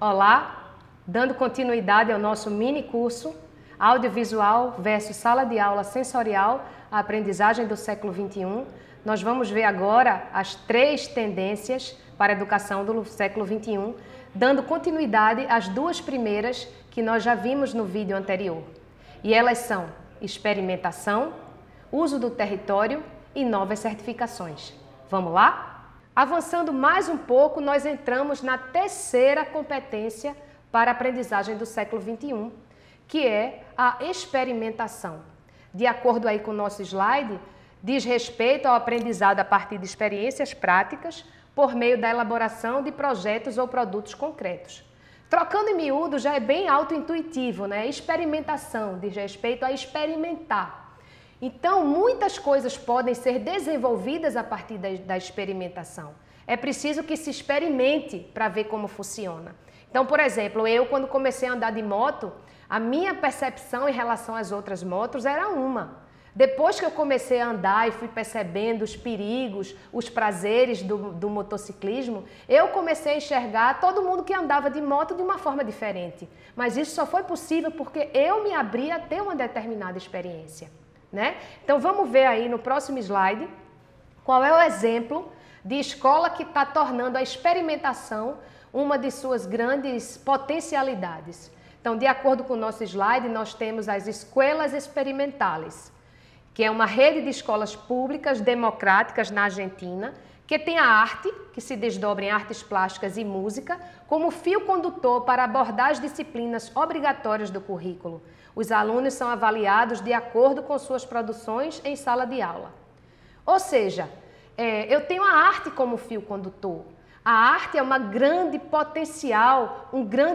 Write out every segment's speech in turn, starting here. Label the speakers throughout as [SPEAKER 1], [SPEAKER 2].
[SPEAKER 1] Olá, dando continuidade ao nosso mini curso Audiovisual versus Sala de Aula Sensorial, a aprendizagem do século XXI. Nós vamos ver agora as 3 tendências para a educação do século XXI, dando continuidade às 2 primeiras que nós já vimos no vídeo anterior. E elas são experimentação, uso do território e novas certificações. Vamos lá? Avançando mais um pouco, nós entramos na 3ª competência para a aprendizagem do século XXI, que é a experimentação. De acordo aí com o nosso slide, diz respeito ao aprendizado a partir de experiências práticas por meio da elaboração de projetos ou produtos concretos. Trocando em miúdo, já é bem autointuitivo, né? Experimentação diz respeito a experimentar. Então, muitas coisas podem ser desenvolvidas a partir da experimentação. É preciso que se experimente para ver como funciona. Então, por exemplo, eu quando comecei a andar de moto, a minha percepção em relação às outras motos era uma. Depois que eu comecei a andar e fui percebendo os perigos, os prazeres do motociclismo, eu comecei a enxergar todo mundo que andava de moto de uma forma diferente. Mas isso só foi possível porque eu me abri a ter uma determinada experiência, né? Então vamos ver aí no próximo slide qual é o exemplo de escola que está tornando a experimentação uma de suas grandes potencialidades. Então, de acordo com o nosso slide, nós temos as escolas experimentales, que é uma rede de escolas públicas democráticas na Argentina, que tem a arte, que se desdobra em artes plásticas e música, como fio condutor para abordar as disciplinas obrigatórias do currículo. Os alunos são avaliados de acordo com suas produções em sala de aula. Ou seja, eu tenho a arte como fio condutor. A arte é um grande potencial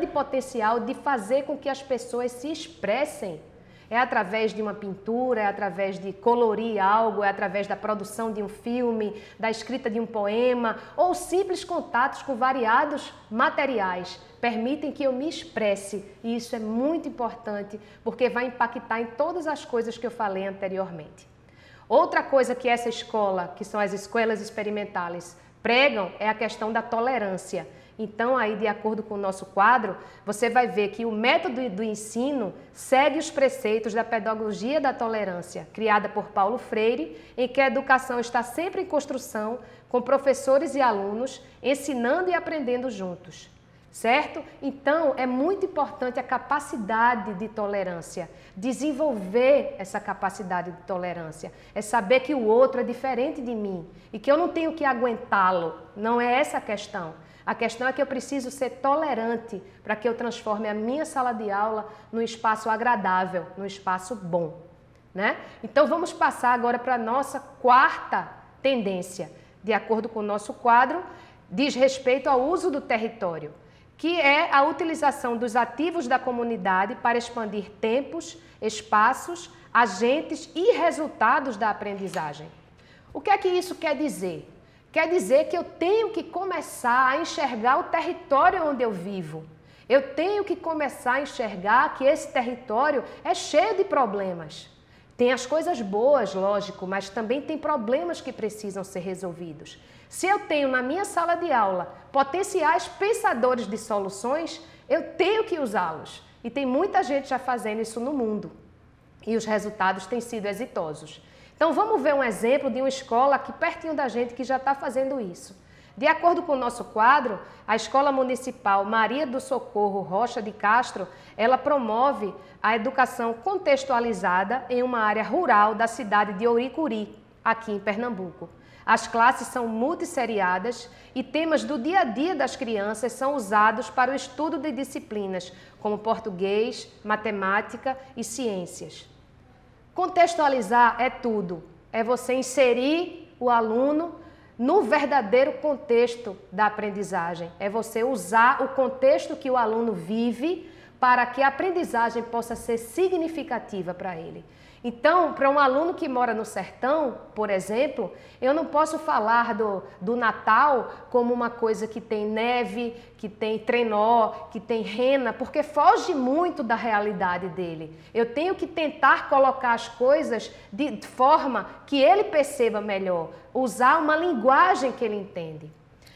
[SPEAKER 1] de fazer com que as pessoas se expressem. É através de uma pintura, é através de colorir algo, é através da produção de um filme, da escrita de um poema ou simples contatos com variados materiais. Permitem que eu me expresse e isso é muito importante porque vai impactar em todas as coisas que eu falei anteriormente. Outra coisa que essa escola, que são as escolas experimentales, pregam é a questão da tolerância. Então, aí, de acordo com o nosso quadro, você vai ver que o método do ensino segue os preceitos da pedagogia da tolerância, criada por Paulo Freire, em que a educação está sempre em construção, com professores e alunos ensinando e aprendendo juntos. Certo? Então, é muito importante a capacidade de tolerância, desenvolver essa capacidade de tolerância. É saber que o outro é diferente de mim e que eu não tenho que aguentá-lo. Não é essa a questão. A questão é que eu preciso ser tolerante para que eu transforme a minha sala de aula num espaço agradável, num espaço bom, né? Então, vamos passar agora para a nossa 4ª tendência. De acordo com o nosso quadro, diz respeito ao uso do território, que é a utilização dos ativos da comunidade para expandir tempos, espaços, agentes e resultados da aprendizagem. O que é que isso quer dizer? Quer dizer que eu tenho que começar a enxergar o território onde eu vivo. Eu tenho que começar a enxergar que esse território é cheio de problemas. Tem as coisas boas, lógico, mas também tem problemas que precisam ser resolvidos. Se eu tenho na minha sala de aula potenciais pensadores de soluções, eu tenho que usá-los. E tem muita gente já fazendo isso no mundo. E os resultados têm sido exitosos. Então vamos ver um exemplo de uma escola aqui pertinho da gente que já está fazendo isso. De acordo com o nosso quadro, a Escola Municipal Maria do Socorro Rocha de Castro, ela promove a educação contextualizada em uma área rural da cidade de Ouricuri, aqui em Pernambuco. As classes são multisseriadas e temas do dia a dia das crianças são usados para o estudo de disciplinas como português, matemática e ciências. Contextualizar é tudo, é você inserir o aluno no verdadeiro contexto da aprendizagem, é você usar o contexto que o aluno vive para que a aprendizagem possa ser significativa para ele. Então, para um aluno que mora no sertão, por exemplo, eu não posso falar do Natal como uma coisa que tem neve, que tem trenó, que tem rena, porque foge muito da realidade dele. Eu tenho que tentar colocar as coisas de forma que ele perceba melhor, usar uma linguagem que ele entende.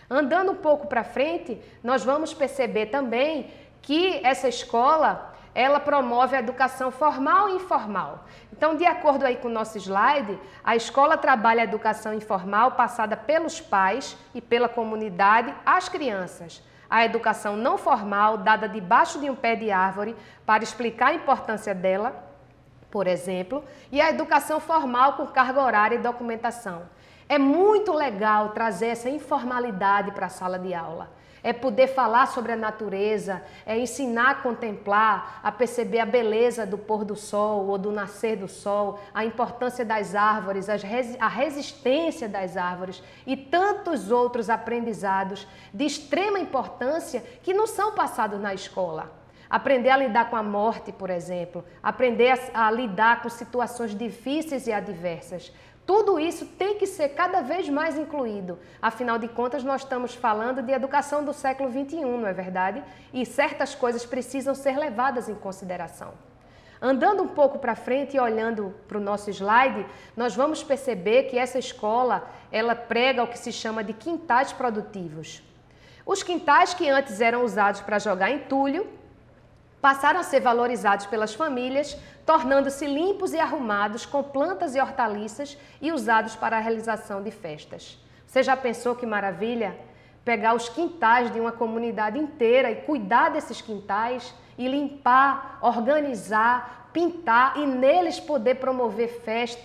[SPEAKER 1] Andando um pouco para frente, nós vamos perceber também que essa escola, ela promove a educação formal e informal. Então, de acordo aí com o nosso slide, a escola trabalha a educação informal passada pelos pais e pela comunidade às crianças. A educação não formal, dada debaixo de um pé de árvore, para explicar a importância dela, por exemplo, e a educação formal com carga horária e documentação. É muito legal trazer essa informalidade para a sala de aula. É poder falar sobre a natureza, é ensinar a contemplar, a perceber a beleza do pôr do sol ou do nascer do sol, a importância das árvores, a resistência das árvores e tantos outros aprendizados de extrema importância que não são passados na escola. Aprender a lidar com a morte, por exemplo, aprender a lidar com situações difíceis e adversas. Tudo isso tem que ser cada vez mais incluído. Afinal de contas, nós estamos falando de educação do século XXI, não é verdade? E certas coisas precisam ser levadas em consideração. Andando um pouco para frente e olhando para o nosso slide, nós vamos perceber que essa escola, ela prega o que se chama de quintais produtivos. Os quintais que antes eram usados para jogar entulho, passaram a ser valorizados pelas famílias, tornando-se limpos e arrumados com plantas e hortaliças e usados para a realização de festas. Você já pensou que maravilha? Pegar os quintais de uma comunidade inteira e cuidar desses quintais e limpar, organizar, pintar e neles poder promover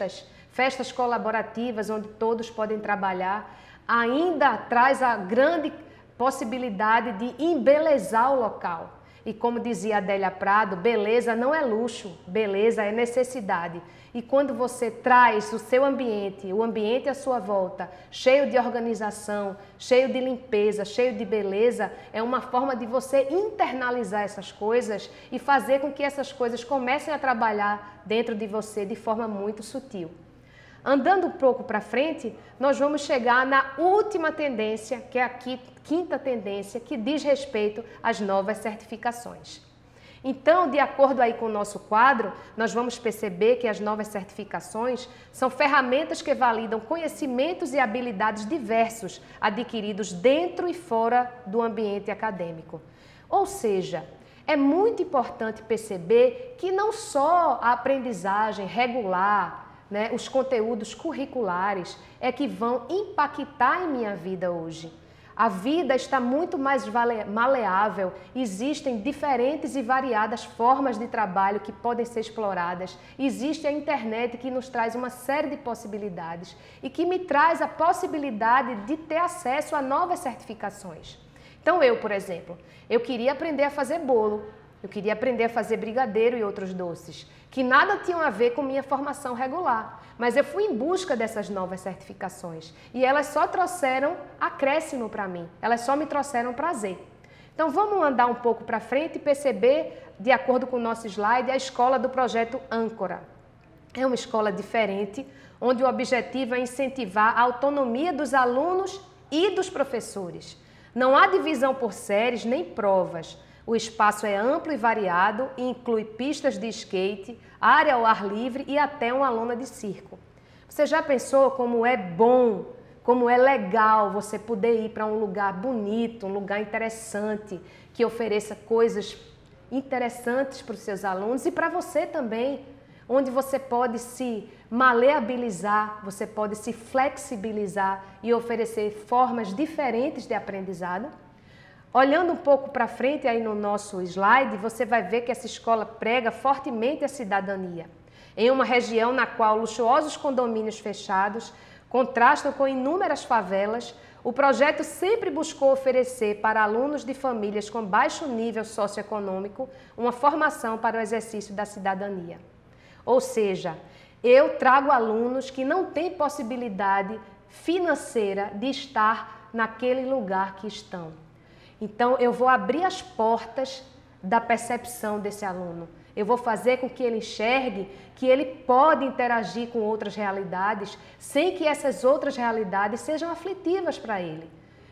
[SPEAKER 1] festas colaborativas onde todos podem trabalhar, ainda traz a grande possibilidade de embelezar o local. E como dizia Adélia Prado, beleza não é luxo, beleza é necessidade. E quando você traz o seu ambiente, o ambiente à sua volta, cheio de organização, cheio de limpeza, cheio de beleza, é uma forma de você internalizar essas coisas e fazer com que essas coisas comecem a trabalhar dentro de você de forma muito sutil. Andando um pouco para frente, nós vamos chegar na última tendência, que é a quinta tendência, que diz respeito às novas certificações. Então, de acordo aí com o nosso quadro, nós vamos perceber que as novas certificações são ferramentas que validam conhecimentos e habilidades diversos adquiridos dentro e fora do ambiente acadêmico. Ou seja, é muito importante perceber que não só a aprendizagem regular, os conteúdos curriculares é que vão impactar em minha vida hoje. A vida está muito mais maleável, existem diferentes e variadas formas de trabalho que podem ser exploradas, existe a internet que nos traz uma série de possibilidades e que me traz a possibilidade de ter acesso a novas certificações. Então por exemplo, eu queria aprender a fazer bolo, eu queria aprender a fazer brigadeiro e outros doces, que nada tinham a ver com minha formação regular. Mas eu fui em busca dessas novas certificações e elas só trouxeram acréscimo para mim, elas só me trouxeram prazer. Então vamos andar um pouco para frente e perceber, de acordo com o nosso slide, a escola do projeto Âncora. É uma escola diferente, onde o objetivo é incentivar a autonomia dos alunos e dos professores. Não há divisão por séries nem provas. O espaço é amplo e variado e inclui pistas de skate, área ao ar livre e até uma lona de circo. Você já pensou como é bom, como é legal você poder ir para um lugar bonito, um lugar interessante, que ofereça coisas interessantes para os seus alunos e para você também, onde você pode se maleabilizar, você pode se flexibilizar e oferecer formas diferentes de aprendizado? Olhando um pouco para frente aí no nosso slide, você vai ver que essa escola prega fortemente a cidadania. Em uma região na qual luxuosos condomínios fechados contrastam com inúmeras favelas, o projeto sempre buscou oferecer para alunos de famílias com baixo nível socioeconômico uma formação para o exercício da cidadania. Ou seja, eu trago alunos que não têm possibilidade financeira de estar naquele lugar que estão. Então, eu vou abrir as portas da percepção desse aluno. Eu vou fazer com que ele enxergue que ele pode interagir com outras realidades sem que essas outras realidades sejam aflitivas para ele.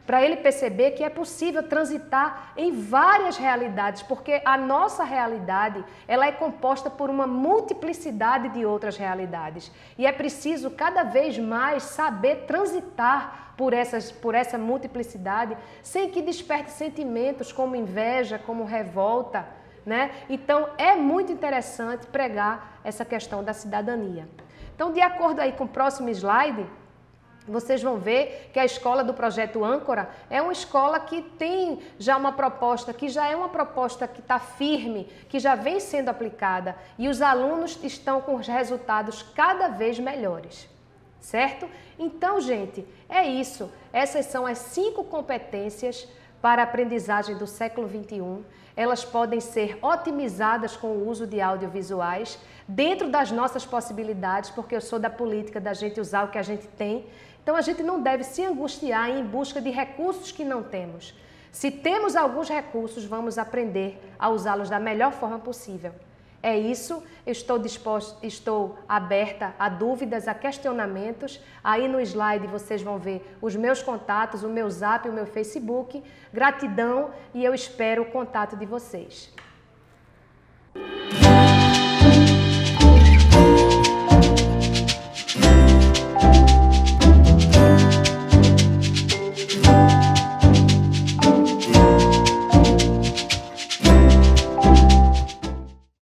[SPEAKER 1] para ele perceber que é possível transitar em várias realidades, porque a nossa realidade, ela é composta por uma multiplicidade de outras realidades. E é preciso cada vez mais saber transitar por essa multiplicidade, sem que desperte sentimentos como inveja, como revolta, né? Então, é muito interessante pregar essa questão da cidadania. Então, de acordo aí com o próximo slide, vocês vão ver que a escola do Projeto Âncora é uma escola que tem já uma proposta, que já é uma proposta que está firme, que já vem sendo aplicada e os alunos estão com os resultados cada vez melhores, certo? Então, gente, é isso. Essas são as 5 competências para a aprendizagem do século XXI. Elas podem ser otimizadas com o uso de audiovisuais dentro das nossas possibilidades, porque eu sou da política da gente usar o que a gente tem. Então, a gente não deve se angustiar em busca de recursos que não temos. Se temos alguns recursos, vamos aprender a usá-los da melhor forma possível. É isso, eu estou aberta a dúvidas, a questionamentos. Aí no slide vocês vão ver os meus contatos, o meu Zap, o meu Facebook. Gratidão e eu espero o contato de vocês.